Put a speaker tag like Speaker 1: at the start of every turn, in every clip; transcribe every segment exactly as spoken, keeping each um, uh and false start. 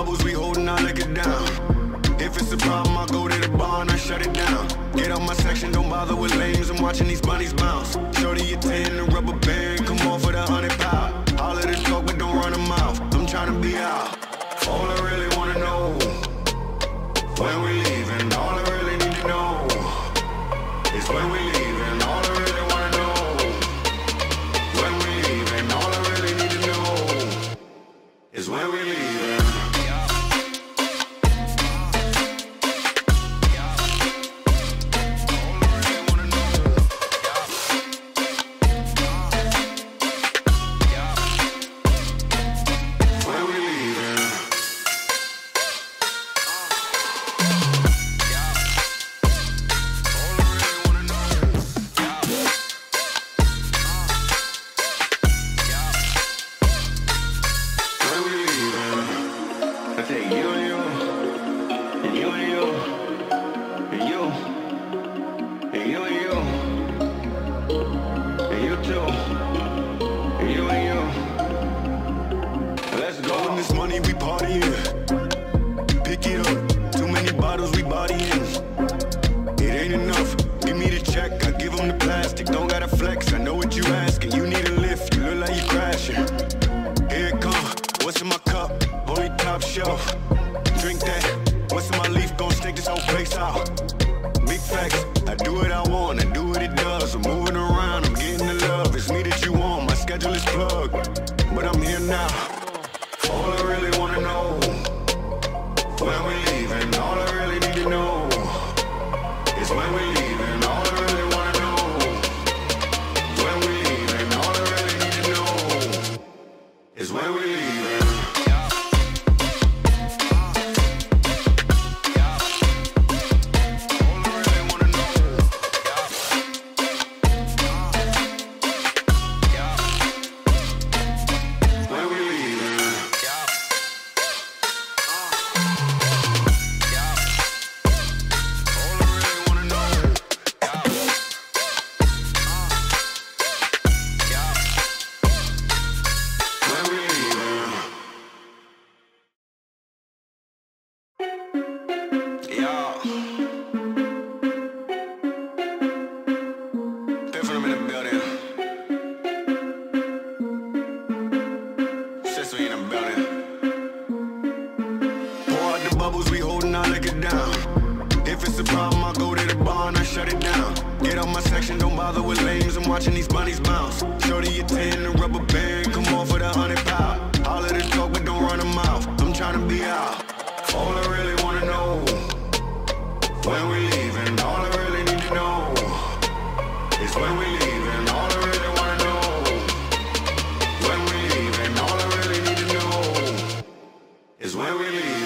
Speaker 1: bubbles we holding, I lick it down. If it's a problem, I go to the bar and I shut it down. Get out my section, don't bother with lames. I'm watching these bunnies bounce. Shorty, you ten, the rubber band, come on for the hundred pound. All of this talk, but don't run a mouth. I'm trying to be out. All I really wanna know, when we leaving. All I really need to know is when we leaving. All I really wanna know, when we leaving. All I really need to know is when we leaving. Drink that, what's in my leaf, gon' stick this whole place out. Big facts, I do what I want, I do what it does. I'm moving around, I'm getting the love. It's me that you want, my schedule is plugged, but I'm here now. All I really wanna know, when we leaving. All I really need to know is when we leaving. All I really wanna know, when we leaving. All I really need to know is when we leaving. Bubbles we holding, I lick it down. If it's a problem, I go to the bar and I shut it down. Get out my section, don't bother with lames. I'm watching these bunnies bounce. Shorty, you ten, the rubber band, come on for the hundred pound. All of this talk, but don't run a mouth. I'm trying to be out. All I really wanna know, when we leaving. All I really need to know is when we leaving. All I really wanna know, when we leaving. All I really need to know is when we leaving.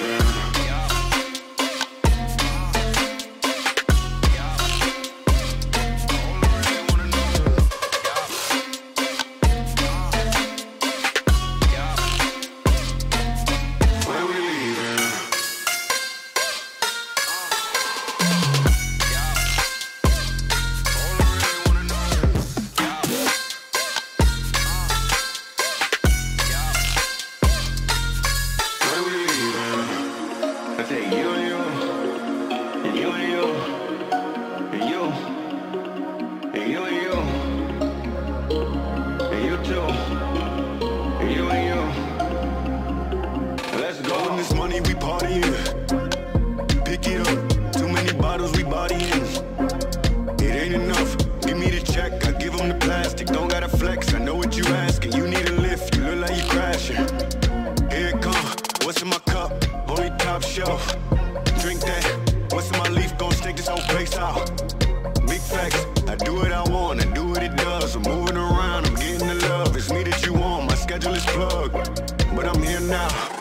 Speaker 1: This money we partying, pick it up, too many bottles we bodying. It ain't enough, give me the check, I give them the plastic. Don't gotta flex, I know what you asking. You need a lift, you look like you crashing. Here it come, what's in my cup, only top shelf. Drink that, what's in my leaf, gon' stick this whole place out. Big facts, I do what I want, I do what it does. I'm moving around, I'm getting the love. It's me that you want, my schedule is plugged, but I'm here now.